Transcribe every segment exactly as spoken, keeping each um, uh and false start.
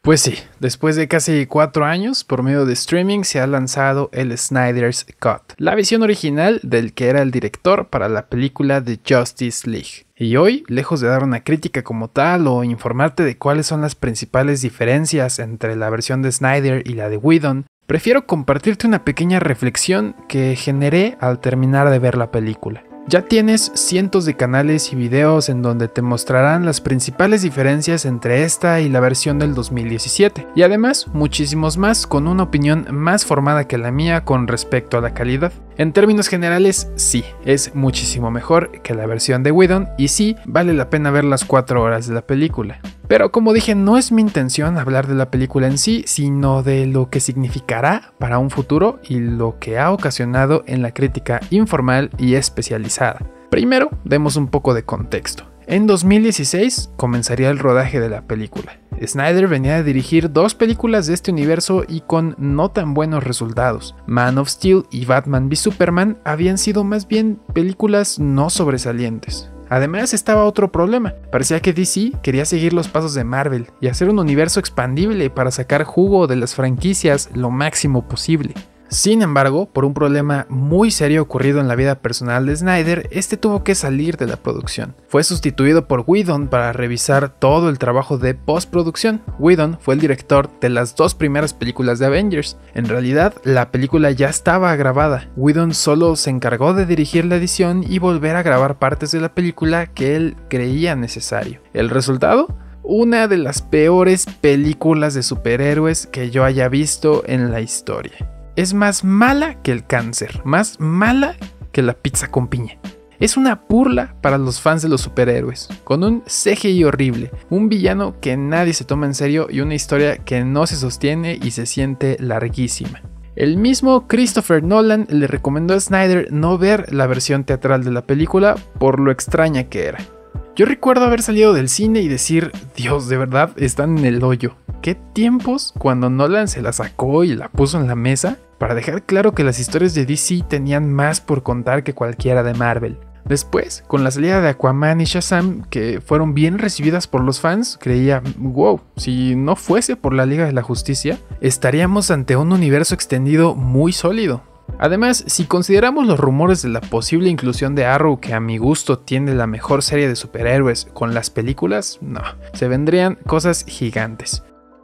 Pues sí, después de casi cuatro años, por medio de streaming se ha lanzado el Snyder's Cut, la visión original del que era el director para la película de Justice League. Y hoy, lejos de dar una crítica como tal o informarte de cuáles son las principales diferencias entre la versión de Snyder y la de Whedon, prefiero compartirte una pequeña reflexión que generé al terminar de ver la película. Ya tienes cientos de canales y videos en donde te mostrarán las principales diferencias entre esta y la versión del dos mil diecisiete, y además muchísimos más con una opinión más formada que la mía con respecto a la calidad. En términos generales, sí, es muchísimo mejor que la versión de Whedon y sí, vale la pena ver las cuatro horas de la película. Pero como dije, no es mi intención hablar de la película en sí, sino de lo que significará para un futuro y lo que ha ocasionado en la crítica informal y especializada. Primero, demos un poco de contexto. En dos mil dieciséis comenzaría el rodaje de la película. Snyder venía de dirigir dos películas de este universo y con no tan buenos resultados. Man of Steel y Batman v Superman habían sido más bien películas no sobresalientes. Además estaba otro problema, parecía que D C quería seguir los pasos de Marvel y hacer un universo expandible para sacar jugo de las franquicias lo máximo posible. Sin embargo, por un problema muy serio ocurrido en la vida personal de Snyder, este tuvo que salir de la producción. Fue sustituido por Whedon para revisar todo el trabajo de postproducción. Whedon fue el director de las dos primeras películas de Avengers. En realidad, la película ya estaba grabada. Whedon solo se encargó de dirigir la edición y volver a grabar partes de la película que él creía necesario. ¿El resultado? Una de las peores películas de superhéroes que yo haya visto en la historia. Es más mala que el cáncer, más mala que la pizza con piña. Es una burla para los fans de los superhéroes, con un C G I horrible, un villano que nadie se toma en serio y una historia que no se sostiene y se siente larguísima. El mismo Christopher Nolan le recomendó a Snyder no ver la versión teatral de la película por lo extraña que era. Yo recuerdo haber salido del cine y decir, Dios, de verdad están en el hoyo. ¿Qué tiempos cuando Nolan se la sacó y la puso en la mesa? Para dejar claro que las historias de D C tenían más por contar que cualquiera de Marvel. Después, con la salida de Aquaman y Shazam, que fueron bien recibidas por los fans, creía, wow, si no fuese por la Liga de la Justicia, estaríamos ante un universo extendido muy sólido. Además, si consideramos los rumores de la posible inclusión de Arrow, que a mi gusto tiene la mejor serie de superhéroes, con las películas, no, se vendrían cosas gigantes.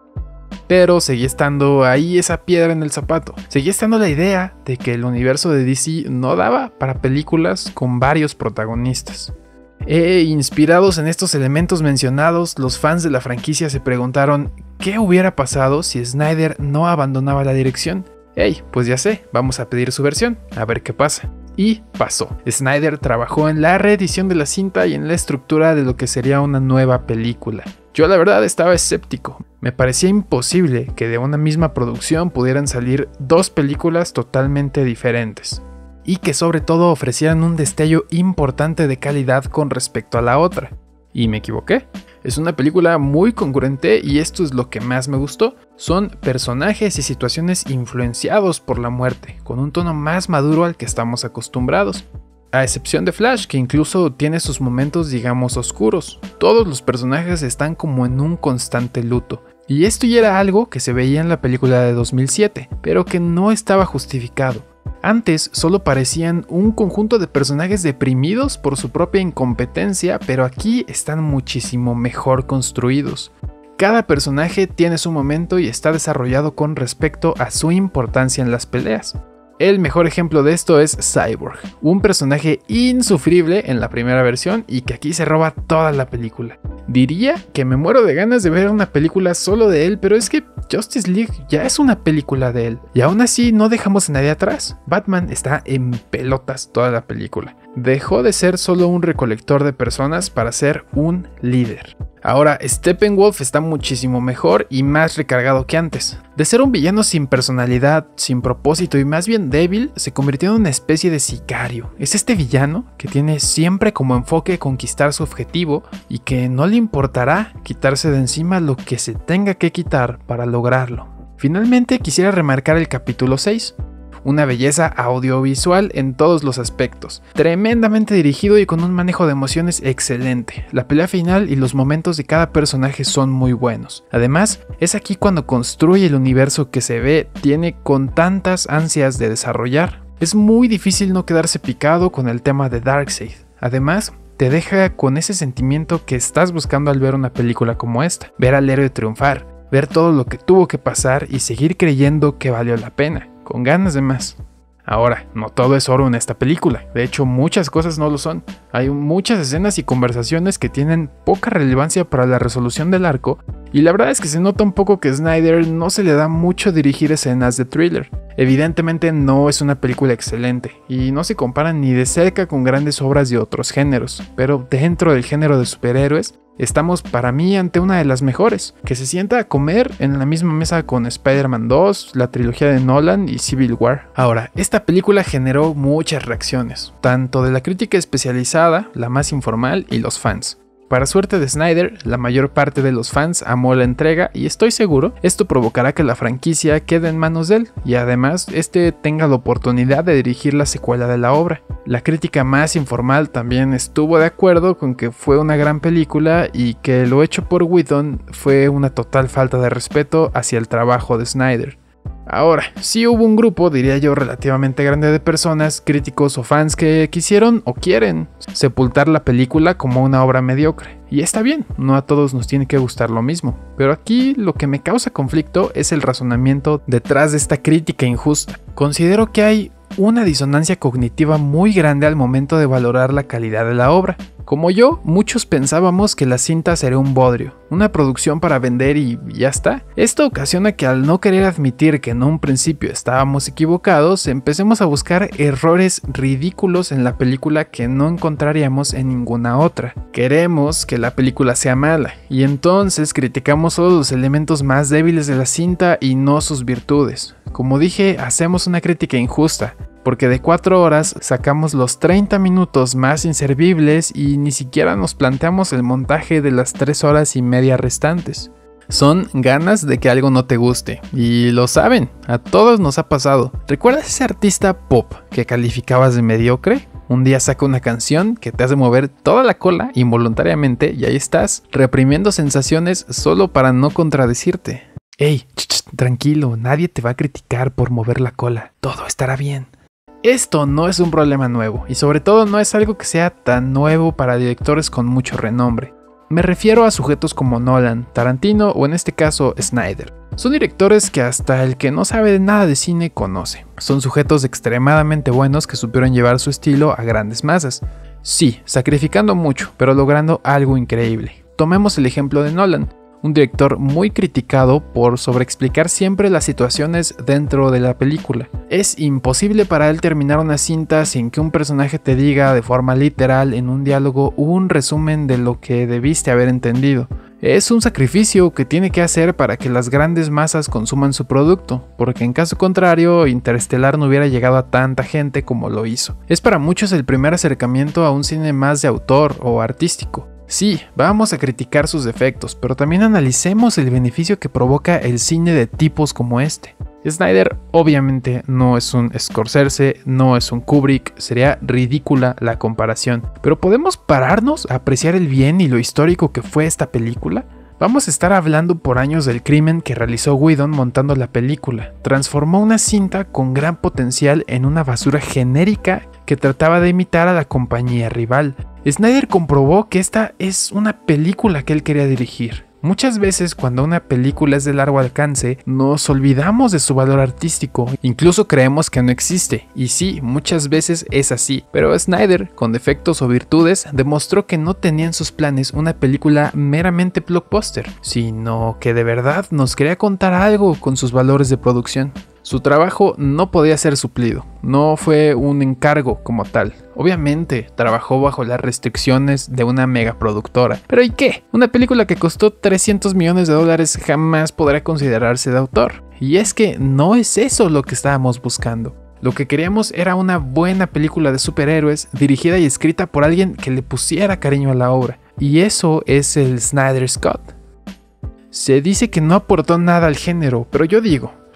Pero seguía estando ahí esa piedra en el zapato. Seguía estando la idea de que el universo de D C no daba para películas con varios protagonistas. E inspirados en estos elementos mencionados, los fans de la franquicia se preguntaron ¿qué hubiera pasado si Snyder no abandonaba la dirección? Hey, pues ya sé, vamos a pedir su versión, a ver qué pasa. Y pasó. Snyder trabajó en la reedición de la cinta y en la estructura de lo que sería una nueva película. Yo la verdad estaba escéptico. Me parecía imposible que de una misma producción pudieran salir dos películas totalmente diferentes. Y que sobre todo ofrecieran un destello importante de calidad con respecto a la otra. Y me equivoqué. Es una película muy congruente y esto es lo que más me gustó. Son personajes y situaciones influenciados por la muerte, con un tono más maduro al que estamos acostumbrados. A excepción de Flash, que incluso tiene sus momentos digamos oscuros. Todos los personajes están como en un constante luto. Y esto ya era algo que se veía en la película de dos mil siete, pero que no estaba justificado. Antes solo parecían un conjunto de personajes deprimidos por su propia incompetencia, pero aquí están muchísimo mejor construidos. Cada personaje tiene su momento y está desarrollado con respecto a su importancia en las peleas. El mejor ejemplo de esto es Cyborg, un personaje insufrible en la primera versión y que aquí se roba toda la película. Diría que me muero de ganas de ver una película solo de él, pero es que Justice League ya es una película de él. Y aún así no dejamos a nadie atrás. Batman está en pelotas toda la película. Dejó de ser solo un recolector de personas para ser un líder. Ahora, Steppenwolf está muchísimo mejor y más recargado que antes. De ser un villano sin personalidad, sin propósito y más bien débil, se convirtió en una especie de sicario. Es este villano que tiene siempre como enfoque conquistar su objetivo y que no le importará quitarse de encima lo que se tenga que quitar para lograrlo. Finalmente quisiera remarcar el capítulo seis. una belleza audiovisual en todos los aspectos, tremendamente dirigido y con un manejo de emociones excelente. La pelea final y los momentos de cada personaje son muy buenos. Además, es aquí cuando construye el universo que se ve tiene con tantas ansias de desarrollar. Es muy difícil no quedarse picado con el tema de Darkseid. Además, te deja con ese sentimiento que estás buscando al ver una película como esta, ver al héroe triunfar, ver todo lo que tuvo que pasar y seguir creyendo que valió la pena, con ganas de más. Ahora, no todo es oro en esta película, de hecho muchas cosas no lo son. Hay muchas escenas y conversaciones que tienen poca relevancia para la resolución del arco, y la verdad es que se nota un poco que Snyder no se le da mucho dirigir escenas de thriller. Evidentemente no es una película excelente, y no se compara ni de cerca con grandes obras de otros géneros, pero dentro del género de superhéroes, estamos para mí ante una de las mejores, que se sienta a comer en la misma mesa con Spider-Man dos, la trilogía de Nolan y Civil War. Ahora, esta película generó muchas reacciones, tanto de la crítica especializada, la más informal y los fans. Para suerte de Snyder, la mayor parte de los fans amó la entrega y estoy seguro esto provocará que la franquicia quede en manos de él y además este tenga la oportunidad de dirigir la secuela de la obra. La crítica más informal también estuvo de acuerdo con que fue una gran película y que lo hecho por Whedon fue una total falta de respeto hacia el trabajo de Snyder. Ahora, sí hubo un grupo, diría yo, relativamente grande de personas, críticos o fans que quisieron o quieren sepultar la película como una obra mediocre. Y está bien, no a todos nos tiene que gustar lo mismo. Pero aquí lo que me causa conflicto es el razonamiento detrás de esta crítica injusta. Considero que hay una disonancia cognitiva muy grande al momento de valorar la calidad de la obra. Como yo, muchos pensábamos que la cinta sería un bodrio, una producción para vender y ya está. Esto ocasiona que al no querer admitir que en un principio estábamos equivocados, empecemos a buscar errores ridículos en la película que no encontraríamos en ninguna otra. Queremos que la película sea mala, y entonces criticamos solo los elementos más débiles de la cinta y no sus virtudes. Como dije, hacemos una crítica injusta, porque de cuatro horas sacamos los treinta minutos más inservibles y ni siquiera nos planteamos el montaje de las tres horas y media restantes. Son ganas de que algo no te guste, y lo saben, a todos nos ha pasado. ¿Recuerdas ese artista pop que calificabas de mediocre? Un día saca una canción que te hace mover toda la cola involuntariamente y ahí estás, reprimiendo sensaciones solo para no contradecirte. Ey, ch ch, tranquilo, nadie te va a criticar por mover la cola, todo estará bien. Esto no es un problema nuevo, y sobre todo no es algo que sea tan nuevo para directores con mucho renombre. Me refiero a sujetos como Nolan, Tarantino o en este caso Snyder. Son directores que hasta el que no sabe nada de cine conoce. Son sujetos extremadamente buenos que supieron llevar su estilo a grandes masas. Sí, sacrificando mucho, pero logrando algo increíble. Tomemos el ejemplo de Nolan. Un director muy criticado por sobreexplicar siempre las situaciones dentro de la película. Es imposible para él terminar una cinta sin que un personaje te diga de forma literal en un diálogo un resumen de lo que debiste haber entendido. Es un sacrificio que tiene que hacer para que las grandes masas consuman su producto, porque en caso contrario, Interestelar no hubiera llegado a tanta gente como lo hizo. Es para muchos el primer acercamiento a un cine más de autor o artístico. Sí, vamos a criticar sus defectos, pero también analicemos el beneficio que provoca el cine de tipos como este. Snyder obviamente no es un Scorsese, no es un Kubrick, sería ridícula la comparación, pero ¿podemos pararnos a apreciar el bien y lo histórico que fue esta película? Vamos a estar hablando por años del crimen que realizó Whedon montando la película. Transformó una cinta con gran potencial en una basura genérica que trataba de imitar a la compañía rival. Snyder comprobó que esta es una película que él quería dirigir. Muchas veces cuando una película es de largo alcance, nos olvidamos de su valor artístico, incluso creemos que no existe, y sí, muchas veces es así, pero Snyder, con defectos o virtudes, demostró que no tenía en sus planes una película meramente blockbuster, sino que de verdad nos quería contar algo con sus valores de producción. Su trabajo no podía ser suplido, no fue un encargo como tal. Obviamente trabajó bajo las restricciones de una megaproductora. ¿Pero y qué? Una película que costó trescientos millones de dólares jamás podrá considerarse de autor. Y es que no es eso lo que estábamos buscando. Lo que queríamos era una buena película de superhéroes dirigida y escrita por alguien que le pusiera cariño a la obra. Y eso es el Snyder's Cut. Se dice que no aportó nada al género, pero yo digo,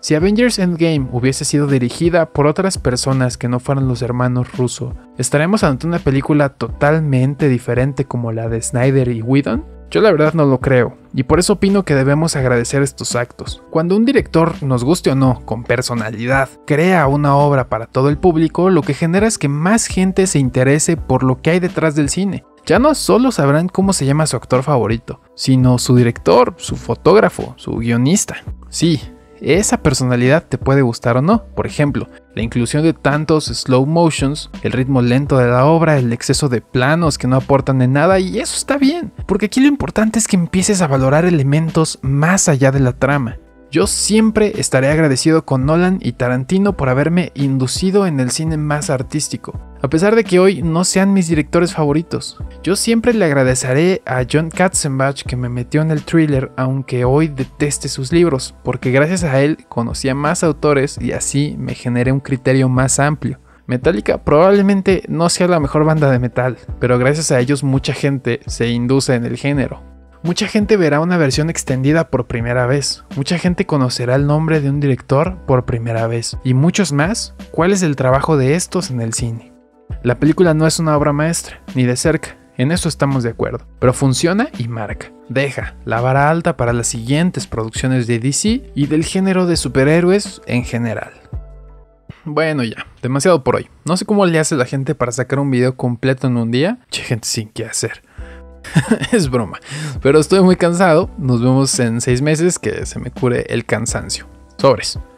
Si Avengers Endgame hubiese sido dirigida por otras personas que no fueran los hermanos Russo, ¿estaremos ante una película totalmente diferente como la de Snyder y Whedon? Yo la verdad no lo creo, y por eso opino que debemos agradecer estos actos. Cuando un director, nos guste o no, con personalidad, crea una obra para todo el público, lo que genera es que más gente se interese por lo que hay detrás del cine. Ya no solo sabrán cómo se llama su actor favorito, sino su director, su fotógrafo, su guionista. Sí, esa personalidad te puede gustar o no. Por ejemplo, la inclusión de tantos slow motions, el ritmo lento de la obra, el exceso de planos que no aportan en nada, y eso está bien, porque aquí lo importante es que empieces a valorar elementos más allá de la trama. Yo siempre estaré agradecido con Nolan y Tarantino por haberme inducido en el cine más artístico, a pesar de que hoy no sean mis directores favoritos. Yo siempre le agradeceré a John Katzenbach que me metió en el thriller, aunque hoy deteste sus libros, porque gracias a él conocí a más autores y así me generé un criterio más amplio. Metallica probablemente no sea la mejor banda de metal, pero gracias a ellos mucha gente se induce en el género. Mucha gente verá una versión extendida por primera vez, mucha gente conocerá el nombre de un director por primera vez, y muchos más, cuál es el trabajo de estos en el cine. La película no es una obra maestra, ni de cerca, en eso estamos de acuerdo, pero funciona y marca. Deja la vara alta para las siguientes producciones de D C y del género de superhéroes en general. Bueno ya, demasiado por hoy. No sé cómo le hace la gente para sacar un video completo en un día. Che, gente sin qué hacer. Es broma, pero estoy muy cansado. Nos vemos en seis meses que se me cure el cansancio. Sobres.